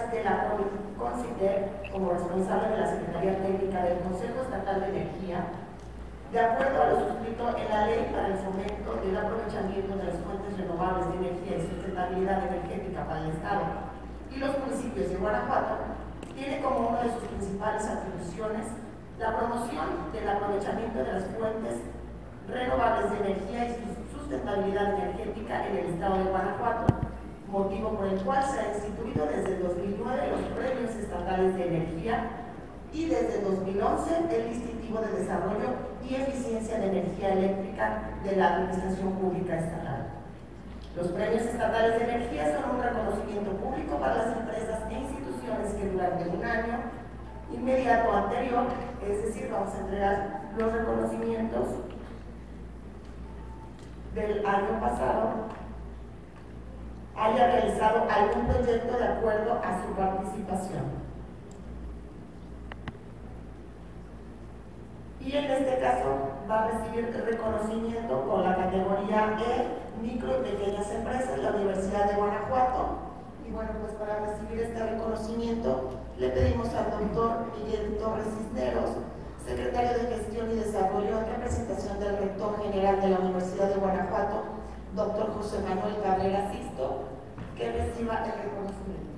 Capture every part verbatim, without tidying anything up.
de la CONCITER como responsable de la Secretaría Técnica del Consejo Estatal de Energía, de acuerdo a lo suscrito en la Ley para el Fomento del Aprovechamiento de las Fuentes Renovables de Energía y Sustentabilidad Energética para el Estado y los municipios de Guanajuato, tiene como una de sus principales atribuciones la promoción del aprovechamiento de las fuentes renovables de energía y su sustentabilidad energética en el Estado de Guanajuato, motivo por el cual se ha instituido desde el dos mil nueve los Premios Estatales de Energía y desde el dos mil once el Distintivo de Desarrollo y Eficiencia de Energía Eléctrica de la Administración Pública Estatal. Los Premios Estatales de Energía son un reconocimiento público para las empresas e instituciones que durante un año inmediato anterior, es decir, vamos a entregar los reconocimientos del año pasado, haya realizado algún proyecto de acuerdo a su participación. Y en este caso va a recibir el reconocimiento con la categoría E, micro y pequeñas empresas, la Universidad de Guanajuato. Y bueno, pues para recibir este reconocimiento le pedimos al doctor Miguel Torres Cisneros, secretario de Gestión y Desarrollo, en representación del rector general de la Universidad de Guanajuato, doctor José Manuel Cabrera Sixto, que reciba el reconocimiento.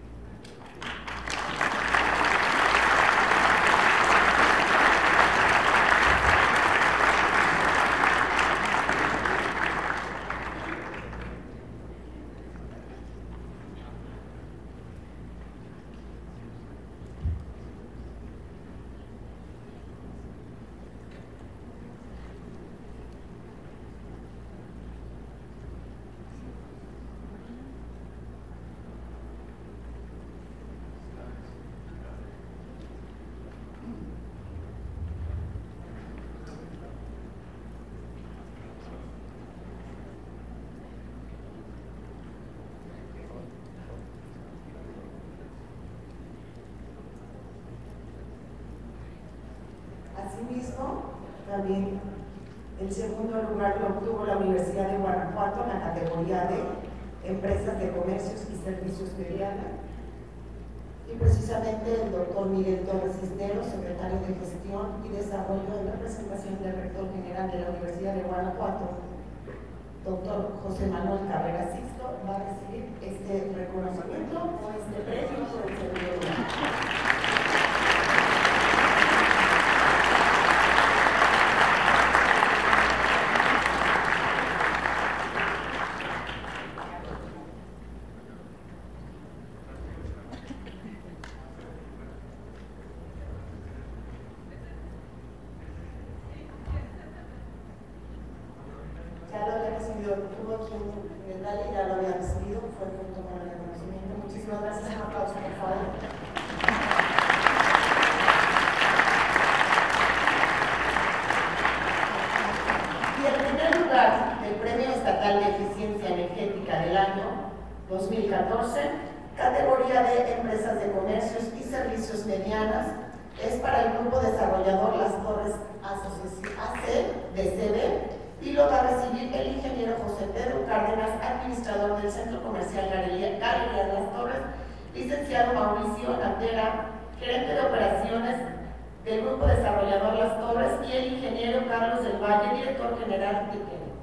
Asimismo, también el segundo lugar lo obtuvo la Universidad de Guanajuato en la categoría de Empresas de Comercios y Servicios Mediana. Y precisamente el doctor Miguel Torres Cisneros, secretario de Gestión y Desarrollo en representación del rector general de la Universidad de Guanajuato, doctor José Manuel Cabrera Sixto, va a recibir este reconocimiento o este premio por el segundo lugar. Tuvo aquí en el Valle, ya lo había recibido, fue junto con el reconocimiento. Muchísimas gracias, un aplauso por favor. Y el primer lugar del Premio Estatal de Eficiencia Energética del año dos mil catorce, categoría de Empresas de Comercios y Servicios Medianas, es para el grupo desarrollador Las Torres A C de C B, y lo va a recibir el ingeniero José Pedro Cárdenas, administrador del Centro Comercial Galería Las Torres, licenciado Mauricio Natera, gerente de operaciones del Grupo Desarrollador Las Torres, y el ingeniero Carlos del Valle, director general de T E N.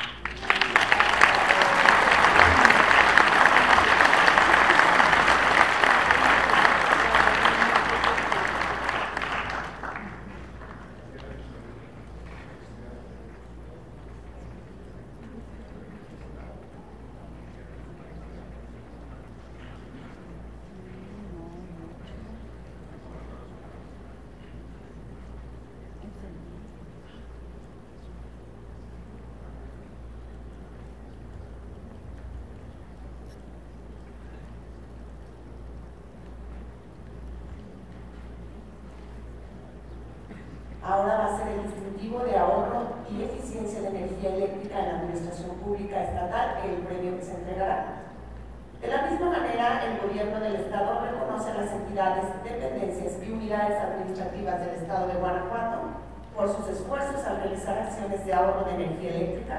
Ahora va a ser el distintivo de ahorro y eficiencia de energía eléctrica en la Administración Pública Estatal, el premio que se entregará. De la misma manera, el Gobierno del Estado reconoce a las entidades, dependencias y unidades administrativas del Estado de Guanajuato por sus esfuerzos al realizar acciones de ahorro de energía eléctrica,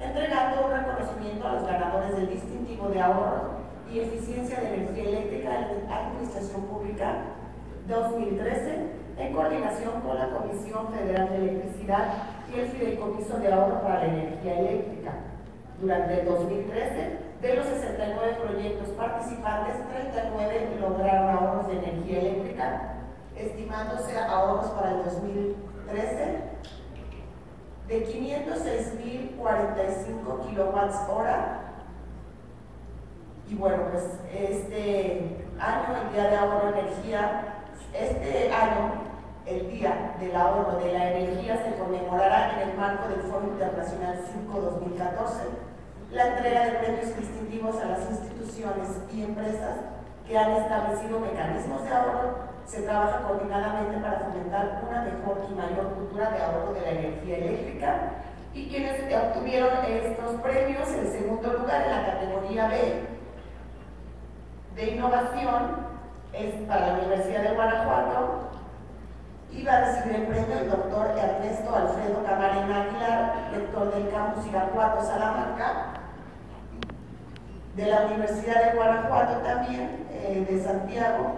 entregando un reconocimiento a los ganadores del distintivo de ahorro y eficiencia de energía eléctrica en Administración Pública dos mil trece, en coordinación con la Comisión Federal de Electricidad y el Fideicomiso de Ahorro para la Energía Eléctrica. Durante el dos mil trece, de los sesenta y nueve proyectos participantes, treinta y nueve lograron ahorros de energía eléctrica, estimándose ahorros para el dos mil trece de quinientos seis mil cuarenta y cinco kilowatts hora. Y bueno, pues este año, el Día de Ahorro de Energía, este año, el Día del Ahorro de la Energía, se conmemorará en el marco del Foro Internacional cinco dos mil catorce, la entrega de premios distintivos a las instituciones y empresas que han establecido mecanismos de ahorro. Se trabaja coordinadamente para fomentar una mejor y mayor cultura de ahorro de la energía eléctrica, y quienes obtuvieron estos premios, en segundo lugar en la categoría B de innovación, es para la Universidad de Guanajuato, y va a recibir el premio el doctor Ernesto Alfredo Camarena Aguilar, rector del campus Irapuato, Salamanca. De la Universidad de Guanajuato también, eh, de Santiago,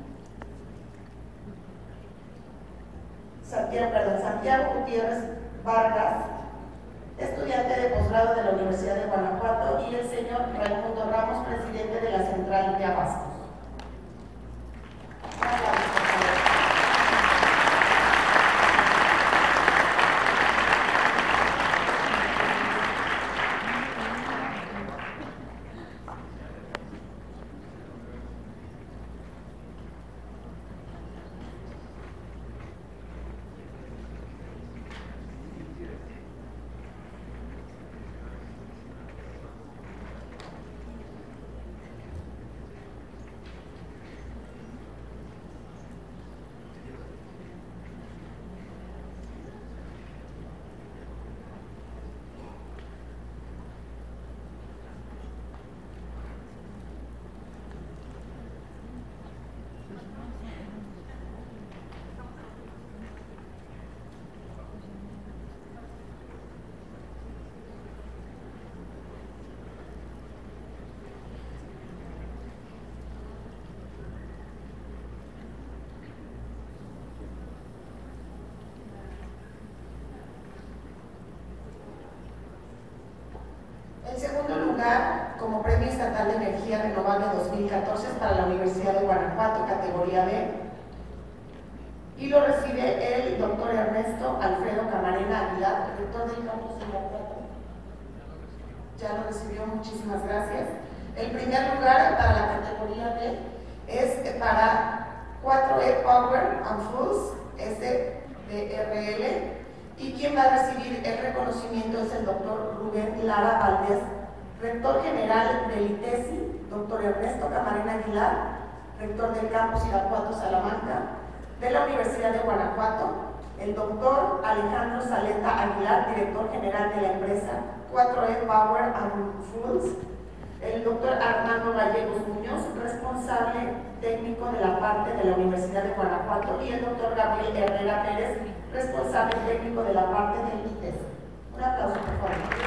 Santiago, perdón, Santiago Gutiérrez Vargas, estudiante de posgrado de la Universidad de Guanajuato, y el señor Raimundo Ramos, presidente de la Central de Abastos. En segundo lugar, como Premio Estatal de Energía Renovable dos mil catorce, es para la Universidad de Guanajuato, categoría B, y lo recibe el doctor Ernesto Alfredo Camarena Aguilar, rector del campus de Guanajuato. Ya lo recibió, muchísimas gracias. El primer lugar para la categoría B es para cuatro E Power and Fuels S D R L, y quien va a recibir el reconocimiento es el doctor Rubén Lara Valdés, rector general del I T E S I, doctor Ernesto Camarena Aguilar, rector del campus Irapuato, Salamanca, de la Universidad de Guanajuato, el doctor Alejandro Saleta Aguilar, director general de la empresa cuatro E Power and Fuels, el doctor Armando Gallegos Muñoz, responsable técnico de la parte de la Universidad de Guanajuato, y el doctor Gabriel Herrera Pérez, responsable técnico de la parte del I T E S. Un aplauso, por favor.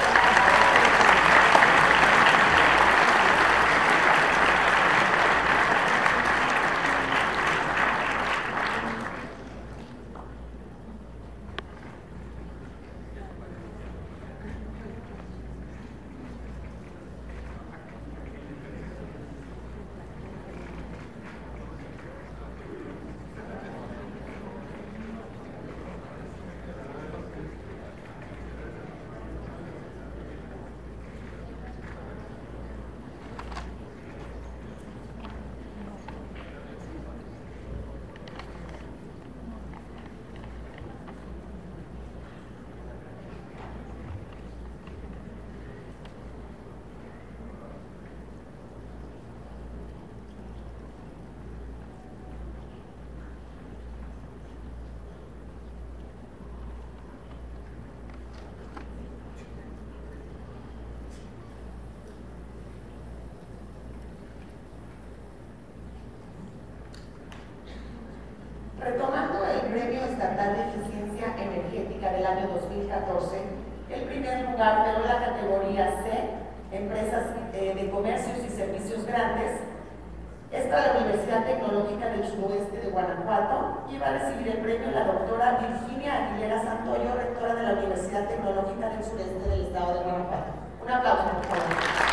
Retomando el Premio Estatal de Eficiencia Energética del año dos mil catorce, el primer lugar, pero en la categoría C, Empresas eh, de Comercios y Servicios Grandes, es para la Universidad Tecnológica del Suroeste de Guanajuato, y va a recibir el premio la doctora Virginia Aguilera Santoyo, rectora de la Universidad Tecnológica del Sureste del Estado de Guanajuato. Un aplauso, por favor.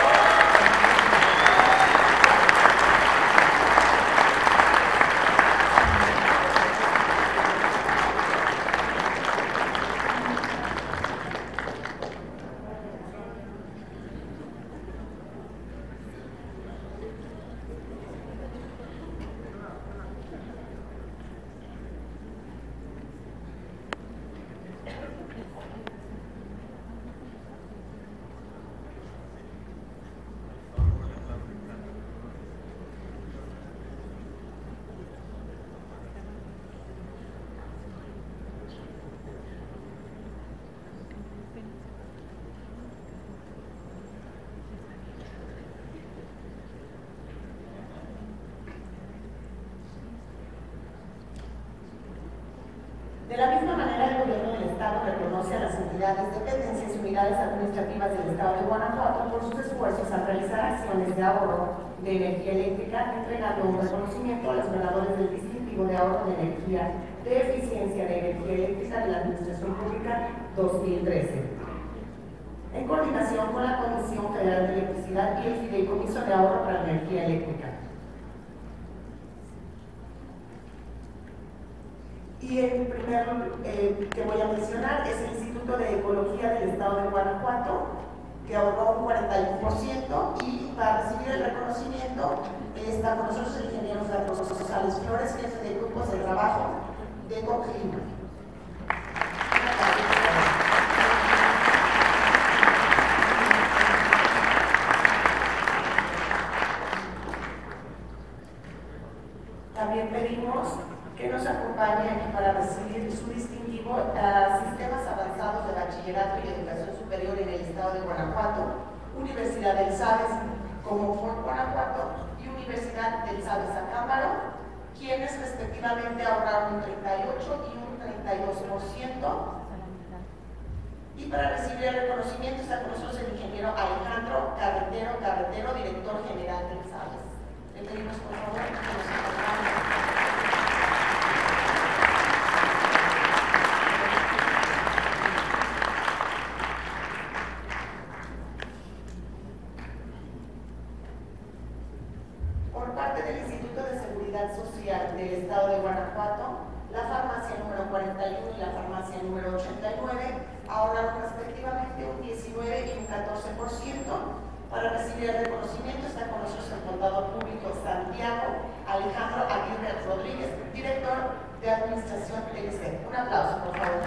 De la misma manera, el Gobierno del Estado reconoce a las entidades, dependencias y unidades administrativas del Estado de Guanajuato por sus esfuerzos al realizar acciones de ahorro de energía eléctrica, entregando un reconocimiento a los ganadores del distintivo de ahorro de energía de eficiencia de energía eléctrica de la Administración Pública dos mil trece. En coordinación con la Comisión Federal de Electricidad y el Fideicomiso de Ahorro para la Energía Eléctrica. Y el primero eh, que voy a mencionar es el Instituto de Ecología del Estado de Guanajuato, que ahorró un cuarenta y uno por ciento, y para recibir el reconocimiento está con nosotros el ingeniero Carlos González Flores, jefe de grupos de trabajo de Ecoclima. También pedimos que nos acompañe aquí para recibir su distintivo a Sistemas Avanzados de Bachillerato y Educación Superior en el Estado de Guanajuato, Universidad del Sabes, como Fort Guanajuato, y Universidad del Sabes Acámbaro, quienes respectivamente ahorraron un treinta y ocho y un treinta y dos por ciento. Y para recibir el reconocimiento está con nosotros el ingeniero Alejandro Carretero Carretero, director general del Sabes. Le pedimos por favor que nos acompañe. Social del Estado de Guanajuato, la farmacia número cuarenta y uno y la farmacia número ochenta y nueve ahorraron respectivamente un diecinueve y un catorce por ciento. Para recibir el reconocimiento está con nosotros el contador público Santiago Alejandro Aguirre Rodríguez, director de Administración del I C E. Un aplauso, por favor.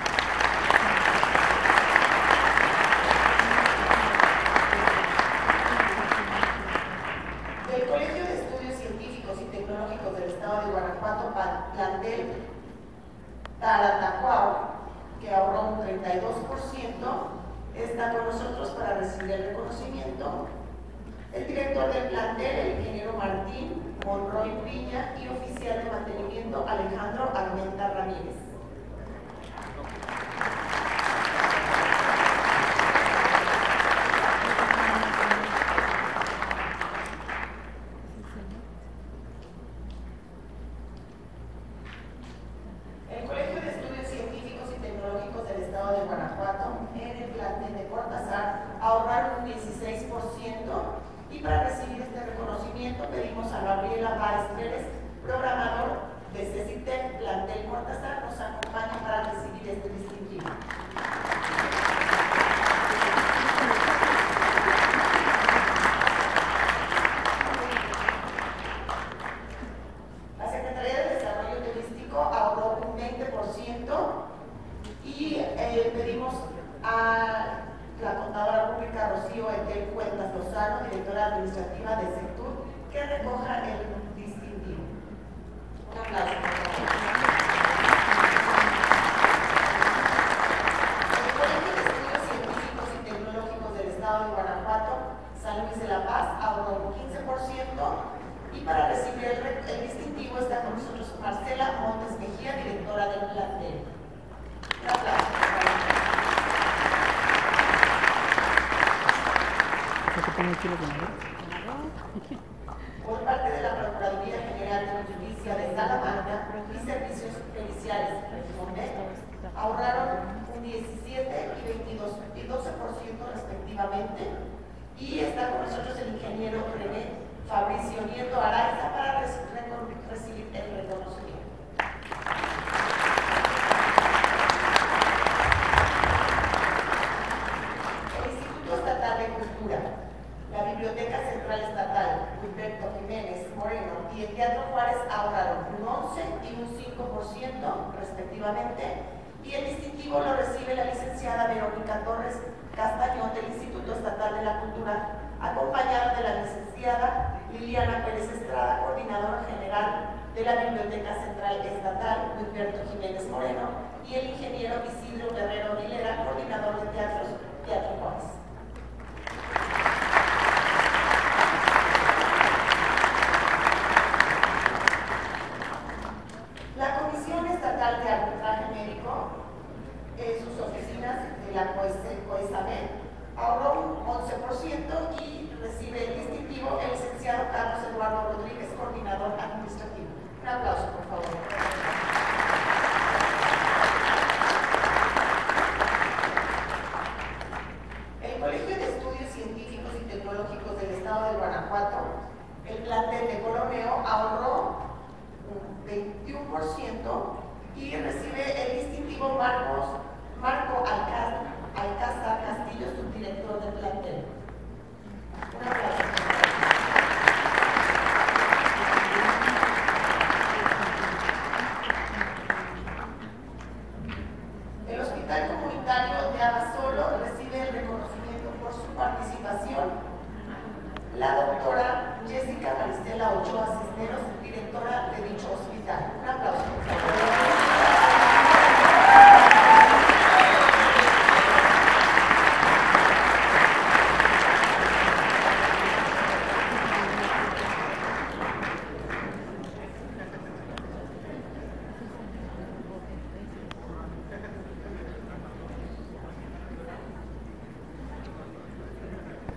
Del Colegio de Estudios Científicos y Tecnológicos del Estado de Guanajuato, plantel Taratacuau, que ahorró un treinta y dos por ciento, está con nosotros para recibir el reconocimiento el director del plantel, el ingeniero Martín Monroy Piña, y oficial de mantenimiento Alejandro Armenta Ramírez. Y para recibir este reconocimiento pedimos a Gabriela Báez Pérez, programador de CECITEC, plantel Cortázar, nos acompaña para recibir este distintivo. La Secretaría de Desarrollo Turístico ahorró un veinte por ciento y eh, pedimos a la contadora pública Rocío Etel Cuentas Lozano, directora administrativa de Sectur, que recoja el distintivo. Un aplauso, por favor. El Colegio de Estudios Científicos y Tecnológicos del Estado de Guanajuato, San Luis de la Paz, ahorró un quince por ciento, y para recibir el, el distintivo está con nosotros Marcela Montes Mejía, directora del plantel. Un aplauso, por favor. Por parte de la Procuraduría Salamanca y servicios periciales, donde ahorraron un diecisiete y veintidós y doce por ciento respectivamente. Y está con nosotros el ingeniero René Fabricio Nieto Araiza para recibir el reconocimiento. El Instituto Estatal de Cultura, la Biblioteca Central Estatal Humberto Jiménez Moreno y el Teatro Juárez ahorraron un once y un cinco por ciento respectivamente, y el distintivo lo recibe la licenciada Verónica Torres Castañón del Instituto Estatal de la Cultura, acompañada de la licenciada Liliana Pérez Estrada, coordinadora general de la Biblioteca Central Estatal Humberto Jiménez Moreno, y el ingeniero Isidro Guerrero Aguilera, coordinador de teatros Teatro Juárez. La Comisión Estatal de Arbitraje Médico, en sus oficinas de la COESAMED, ahorró un once por ciento y recibe el distintivo el licenciado Carlos Eduardo Rodríguez, coordinador administrativo. Un aplauso, por favor. El Colegio de Estudios Científicos y Tecnológicos del Estado de Guanajuato, el plantel de Coroneo, ahorró un veintiuno por ciento y recibe el distintivo Marcos, Marco Alcázar, Alcázar Castillo, subdirector del plantel. Un aplauso. El Hospital Comunitario de Abasolo recibe el reconocimiento por su participación la doctora Jessica Maricela Ochoa Cisneros, directora